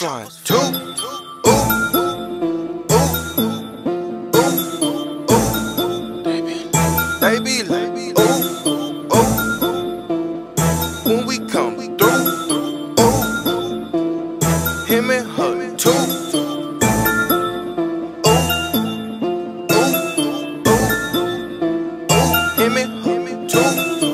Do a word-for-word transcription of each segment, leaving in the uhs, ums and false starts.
flying too. Ooh, ooh, ooh, ooh. They be like, ooh, ooh. When we come through, ooh, him and her too. Ooh, ooh, ooh, ooh. Him and her too.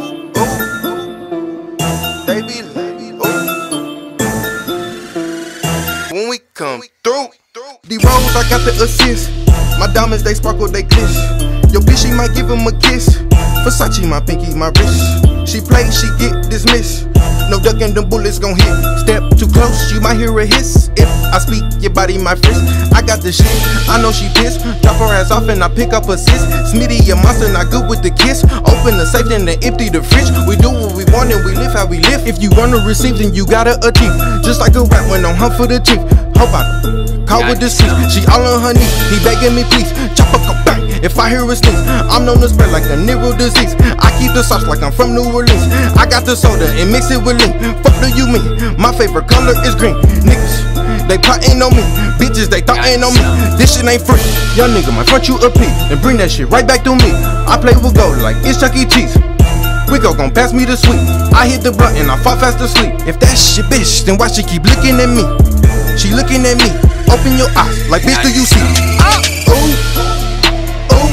Ooh, they be like, ooh. When we come through, the rolls I got the assist. My diamonds they sparkle, they gliss. Yo bitch she might give him a kiss. Versace my pinky, my wrist. She play, she get dismissed. No ducking, them bullets gon' hit. Step too close, you might hear a hiss. If I speak, your body my fist. I got the shit, I know she pissed. Drop her ass off and I pick up assist. Smitty a monster, not good with the kiss. Open the safe then they empty the fridge. We do what we want and we live how we live. If you wanna receive, then you gotta achieve. Just like a rat when on hunt for the chief. Hope I caught with the seat. She all on her knees, he begging me please. Chop a cup bang, if I hear a sneeze. I'm known to spread like a Nero disease. I keep the sauce like I'm from New Orleans. I got the soda and mix it with lean. Fuck do you mean? My favorite color is green. Niggas, they plotting on me. Bitches, they thoughtin' on me. This shit ain't free. Young nigga might front you a P and bring that shit right back to me. I play with gold like it's Chuck E. Cheese. Rico gon' pass me the sweet. I hit the button, I fall fast asleep. If that's your bitch, then why she keep looking at me? She looking at me. Open your eyes, like bitch, do you see? Ooh, ooh,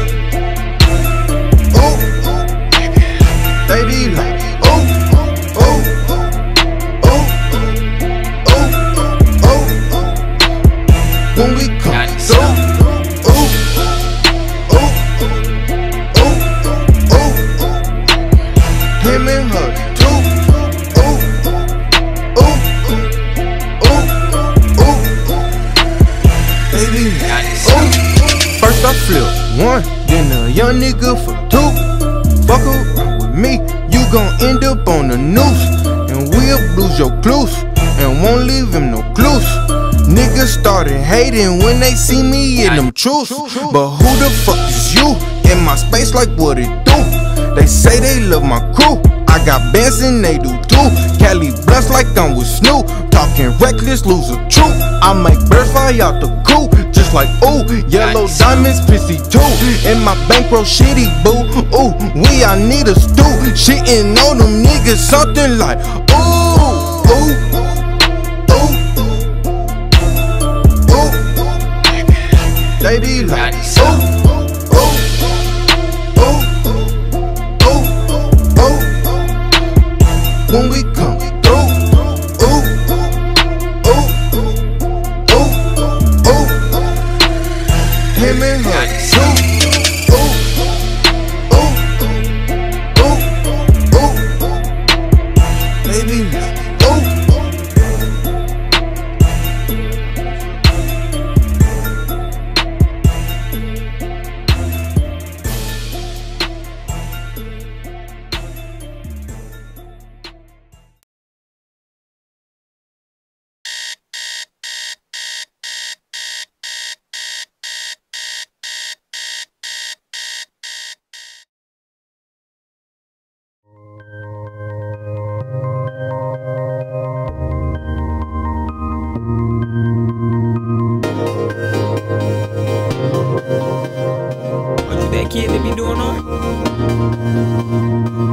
ooh. They be like, ooh, ooh, ooh, ooh, ooh. When we come through, ooh, ooh, ooh, ooh. Him and her too. First I flip one, then a young nigga for two. Fuck around with me, you gon' end up on the noose. And we'll lose your clues, and won't leave him no clues. Niggas started hating when they see me in them truths. But who the fuck is you? In my space like what it do? They say they love my crew, I got bands and they do too. Cali blunts like I'm with Snoop. Talking reckless, lose a truth. I make birds fly out the coop. Just like ooh, yellow diamonds, pissy too. And my bankroll shitty boo. Ooh, we I need a stew. Shitting on them niggas, something like ooh, ooh, ooh, ooh. They be like ooh. When we come through, ooh, ooh, ooh, ooh. Him and her too. Ooh, ooh, ooh, ooh. Baby, ooh. Kid, they be doing on?